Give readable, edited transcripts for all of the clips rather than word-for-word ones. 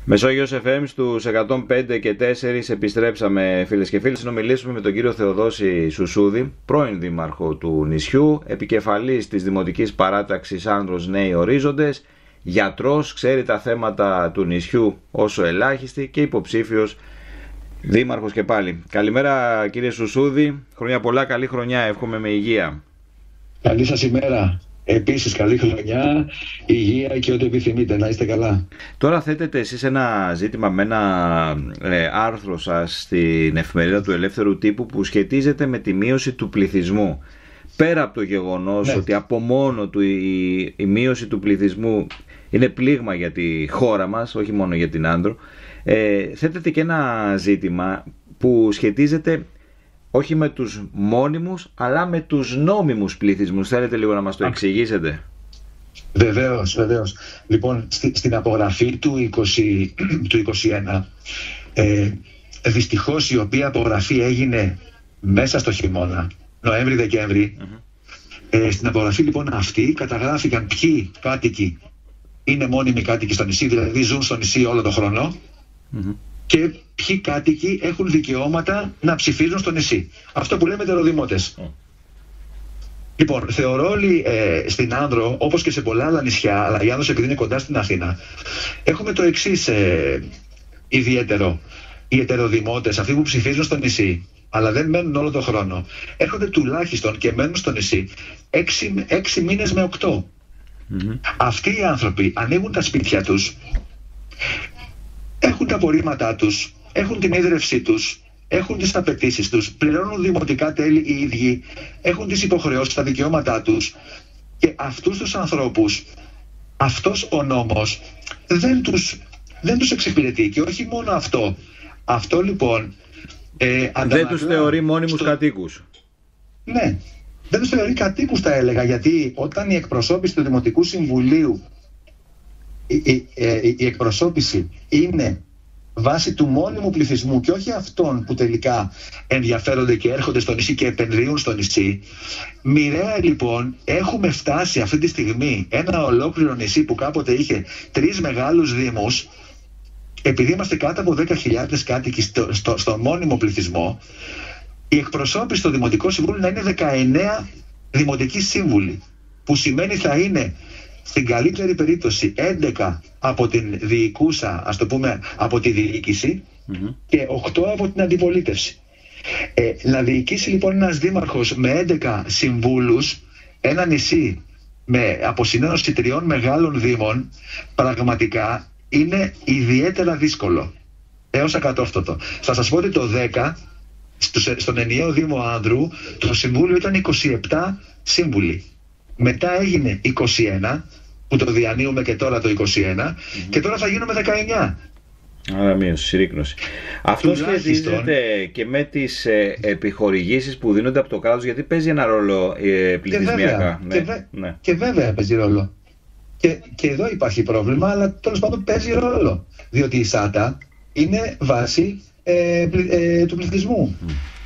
Μεσόγειος FM στους 105 και 4 επιστρέψαμε, φίλες και φίλοι. Συνομιλήσουμε με τον κύριο Θεοδόση Σουσούδη, πρώην δήμαρχο του νησιού, επικεφαλής της Δημοτικής Παράταξης Άνδρος Νέοι Ορίζοντες, γιατρός, ξέρει τα θέματα του νησιού όσο ελάχιστη και υποψήφιος δήμαρχος και πάλι. Καλημέρα κύριε Σουσούδη, χρόνια πολλά, καλή χρονιά, εύχομαι με υγεία. Καλή σας ημέρα. Επίσης καλή χρονιά, υγεία και ό,τι επιθυμείτε, να είστε καλά. Τώρα θέτετε εσείς ένα ζήτημα με ένα άρθρο σας στην εφημερίδα του Ελεύθερου Τύπου που σχετίζεται με τη μείωση του πληθυσμού. Πέρα από το γεγονός ότι από μόνο του η μείωση του πληθυσμού είναι πλήγμα για τη χώρα μας, όχι μόνο για την Άνδρο, θέτετε και ένα ζήτημα που σχετίζεται όχι με τους μόνιμους, αλλά με τους νόμιμους πληθυσμούς. Θέλετε λίγο να μας το εξηγήσετε? Βεβαίως, βεβαίως. Λοιπόν, στην απογραφή του 2021, δυστυχώς η οποία απογραφή έγινε μέσα στο χειμώνα, Νοέμβρη-Δεκέμβρη, στην απογραφή λοιπόν αυτή καταγράφηκαν ποιοι κάτοικοι είναι μόνιμοι κάτοικοι στο νησί, δηλαδή ζουν στο νησί όλο τον χρόνο, και ποιοι κάτοικοι έχουν δικαιώματα να ψηφίζουν στο νησί. Αυτό που λέμε ετεροδημότες. Λοιπόν, θεωρώ όλοι στην Άνδρο, όπως και σε πολλά άλλα νησιά, αλλά η Άνδρος επειδή είναι κοντά στην Αθήνα, έχουμε το εξής ιδιαίτερο. Οι ετεροδημότες, αυτοί που ψηφίζουν στο νησί, αλλά δεν μένουν όλο τον χρόνο, έρχονται τουλάχιστον και μένουν στο νησί 6 μήνες με 8. Αυτοί οι άνθρωποι ανοίγουν τα σπίτια τους, έχουν τα απορρίμματά τους, έχουν την ίδρυυσή τους, έχουν τις απαιτήσεις τους, πληρώνουν δημοτικά τέλη οι ίδιοι, έχουν τις υποχρεώσεις, τα δικαιώματά τους, και αυτούς τους ανθρώπους, αυτός ο νόμος δεν τους εξυπηρετεί. Και όχι μόνο αυτό. Αυτό λοιπόν δεν τους θεωρεί μόνιμους κατοίκους. Ναι, δεν τους θεωρεί κατοίκους, θα έλεγα, γιατί όταν η εκπροσώπηση του Δημοτικού Συμβουλίου, η εκπροσώπηση είναι βάσει του μόνιμου πληθυσμού και όχι αυτών που τελικά ενδιαφέρονται και έρχονται στο νησί και επενδύουν στο νησί. Μοιραία λοιπόν έχουμε φτάσει αυτή τη στιγμή ένα ολόκληρο νησί που κάποτε είχε 3 μεγάλους δήμους, επειδή είμαστε κάτω από 10.000 κάτοικοι στο μόνιμο πληθυσμό, η εκπροσώπηση στο Δημοτικό Συμβούλιο να είναι 19 δημοτικοί σύμβουλοι, που σημαίνει θα είναι στην καλύτερη περίπτωση 11 από την διοικούσα, ας το πούμε, από τη διοίκηση, και 8 από την αντιπολίτευση. Να διοικήσει λοιπόν ένας δήμαρχος με 11 συμβούλους ένα νησί με αποσυνένωση 3 μεγάλων δήμων, πραγματικά είναι ιδιαίτερα δύσκολο, έως ακατόρθωτο. Θα σας πω ότι το 10 στον ενιαίο Δήμο Άνδρου το συμβούλιο ήταν 27 σύμβουλοι. Μετά έγινε 21, που το διανύουμε και τώρα το 21, και τώρα θα γίνουμε 19. Άρα μείωση, συρρίκνωση. Αυτό σχετίζεται και με τις επιχορηγήσεις που δίνονται από το κράτος, γιατί παίζει ένα ρόλο πληθυσμιακά. Και βέβαια παίζει ρόλο. Και εδώ υπάρχει πρόβλημα, αλλά τέλος πάντων παίζει ρόλο. Διότι η ΣΑΤΑ είναι βάση του πληθυσμού.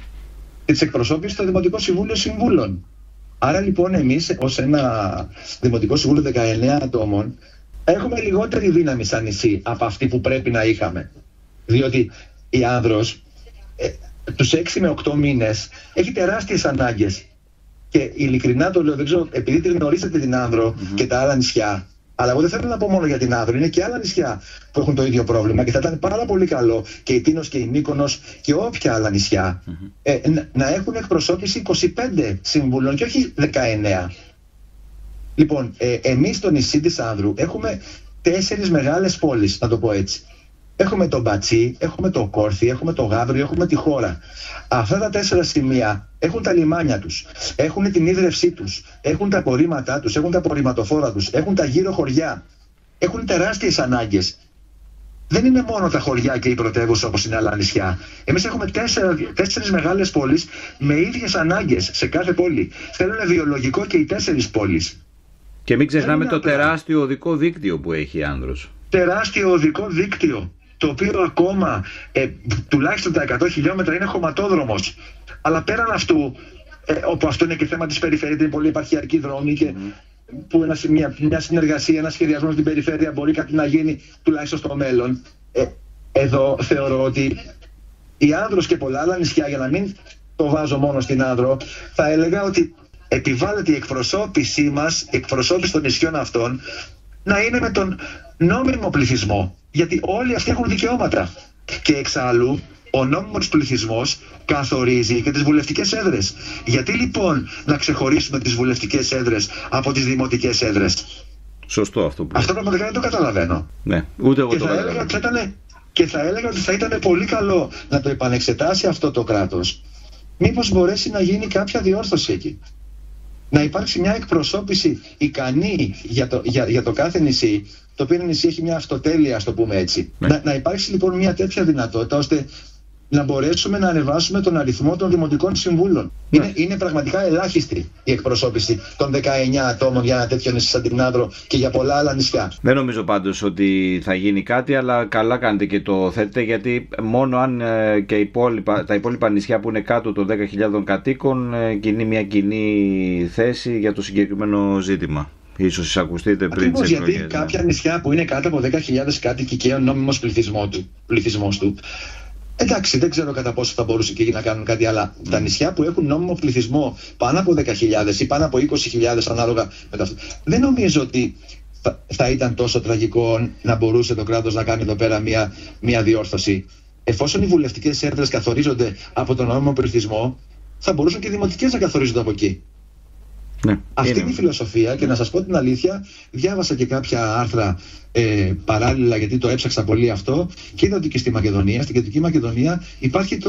Της εκπροσώπησης στο Δημοτικό Συμβούλιο Συμβούλων. Άρα λοιπόν εμείς ως ένα Δημοτικό Συμβούλιο 19 ατόμων έχουμε λιγότερη δύναμη σαν νησί από αυτή που πρέπει να είχαμε. Διότι η Άνδρος τους 6 με 8 μήνες έχει τεράστιες ανάγκες. Και ειλικρινά το λέω, δεν ξέρω, επειδή την γνωρίζετε την Άνδρο και τα άλλα νησιά, αλλά εγώ δεν θέλω να πω μόνο για την Άνδρο, είναι και άλλα νησιά που έχουν το ίδιο πρόβλημα, και θα ήταν πάρα πολύ καλό και η Τίνος και η Μύκονος και όποια άλλα νησιά να έχουν εκπροσώπηση 25 συμβούλων και όχι 19. Λοιπόν, εμείς στο νησί της Άνδρου έχουμε 4 μεγάλες πόλεις, να το πω έτσι. Έχουμε το Μπατσί, έχουμε το Κόρθι, έχουμε το Γαύριο, έχουμε τη Χώρα. Αυτά τα 4 σημεία έχουν τα λιμάνια τους, έχουν την ίδρυυσή τους, έχουν τα απορρίμματά τους, έχουν τα απορριμματοφόρα τους, έχουν τα γύρω χωριά. Έχουν τεράστιες ανάγκες. Δεν είναι μόνο τα χωριά και η πρωτεύουσα όπως είναι άλλα νησιά. Εμείς έχουμε 4 μεγάλες πόλεις με ίδιες ανάγκες σε κάθε πόλη. Θέλουν βιολογικό και οι 4 πόλεις. Και μην ξεχνάμε το τεράστιο οδικό δίκτυο που έχει η Άνδρος. Τεράστιο οδικό δίκτυο, το οποίο ακόμα τουλάχιστον τα 100 χιλιόμετρα είναι χωματόδρομος. Αλλά πέραν αυτού, όπου αυτό είναι και θέμα της περιφέρειας, είναι πολύ επαρχιακοί δρόμοι και που μια συνεργασία, ένα σχεδιασμό στην περιφέρεια μπορεί κάτι να γίνει τουλάχιστον στο μέλλον. εδώ θεωρώ ότι η Άνδρος και πολλά άλλα νησιά, για να μην το βάζω μόνο στην Άνδρο, θα έλεγα ότι επιβάλλεται η εκπροσώπησή μας, η εκπροσώπηση των νησιών αυτών, να είναι με τον νόμιμο πληθυσμό. Γιατί όλοι αυτοί έχουν δικαιώματα. Και εξάλλου, ο νόμιμος πληθυσμός καθορίζει και τις βουλευτικές έδρες. Γιατί λοιπόν να ξεχωρίσουμε τις βουλευτικές έδρες από τις δημοτικές έδρες? Σωστό αυτό που... Αυτό πραγματικά δεν το καταλαβαίνω. Ναι, ούτε εγώ το καταλαβαίνω. Και θα έλεγα ότι θα ήταν πολύ καλό να το επανεξετάσει αυτό το κράτος. Μήπως μπορέσει να γίνει κάποια διόρθωση εκεί. Να υπάρξει μια εκπροσώπηση ικανή για το κάθε νησί, το οποίο νησί έχει μια αυτοτέλεια, ας το πούμε έτσι. Ναι. Να υπάρξει λοιπόν μια τέτοια δυνατότητα, ώστε να μπορέσουμε να ανεβάσουμε τον αριθμό των δημοτικών συμβούλων. Ναι. Είναι πραγματικά ελάχιστη η εκπροσώπηση των 19 ατόμων για ένα τέτοιο νησί σαν την Άνδρο και για πολλά άλλα νησιά. Δεν νομίζω πάντως ότι θα γίνει κάτι, αλλά καλά κάνετε και το θέτετε, γιατί μόνο αν και τα υπόλοιπα νησιά που είναι κάτω των 10.000 κατοίκων κινεί μια κοινή θέση για το συγκεκριμένο ζήτημα. Ίσως εισακουστείτε πριν τις εκλογές. Γιατί κάποια νησιά που είναι κάτω από 10.000 κάτοικοι και ο νόμιμος πληθυσμός του, εντάξει, δεν ξέρω κατά πόσο θα μπορούσε και εκεί να κάνουν κάτι, αλλά τα νησιά που έχουν νόμιμο πληθυσμό πάνω από 10.000 ή πάνω από 20.000 ανάλογα με αυτό, δεν νομίζω ότι θα ήταν τόσο τραγικό να μπορούσε το κράτος να κάνει εδώ πέρα μια διόρθωση. Εφόσον οι βουλευτικές έδρες καθορίζονται από τον νόμιμο πληθυσμό, θα μπορούσαν και οι δημοτικές να καθορίζονται από εκεί. Ναι, αυτή είναι η φιλοσοφία, και να σας πω την αλήθεια, διάβασα και κάποια άρθρα παράλληλα, γιατί το έψαξα πολύ αυτό, και είδα ότι και στη Μακεδονία, στην Κεντρική Μακεδονία, υπάρχει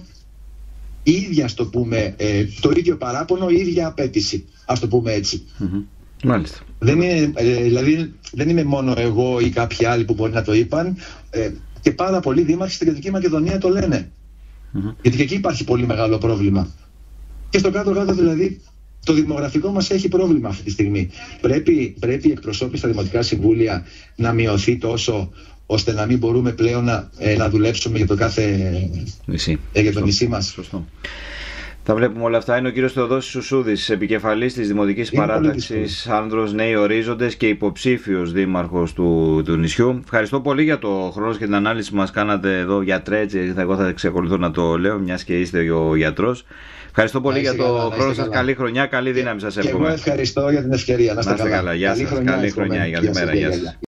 η ίδια, ας το πούμε, το ίδιο παράπονο, η ίδια απέτηση, ας το πούμε έτσι. Μάλιστα. Δηλαδή δεν είμαι μόνο εγώ ή κάποιοι άλλοι που μπορεί να το είπαν, και πάρα πολλοί δήμαρχοι στην Κεντρική Μακεδονία το λένε. Γιατί και εκεί υπάρχει πολύ μεγάλο πρόβλημα. Και στο κάτω-κάτω δηλαδή το δημογραφικό μας έχει πρόβλημα αυτή τη στιγμή. Πρέπει η εκπροσώπηση στα δημοτικά συμβούλια να μειωθεί τόσο, ώστε να μην μπορούμε πλέον να δουλέψουμε για το κάθε νησί, για το νησί μας. Σωστό. Τα βλέπουμε όλα αυτά. Είναι ο κύριος Θεοδόσης Σουσούδης, επικεφαλής της Δημοτικής Παράταξης Άνδρος Νέοι Ορίζοντες και υποψήφιος δήμαρχος του νησιού. Ευχαριστώ πολύ για το χρόνο και την ανάλυση που μας κάνατε εδώ, γιατρέ, έτσι εγώ θα εξακολουθώ να το λέω, μιας και είστε ο γιατρός. Ευχαριστώ πολύ για το χρόνο σας. Καλή χρονιά, καλή δύναμη σας εύχομαι. Και εγώ ευχαριστώ για την ευκαιρία. Να είστε καλά. Γεια σας. Καλή χρονιά. Καλημέρα. Γεια σας.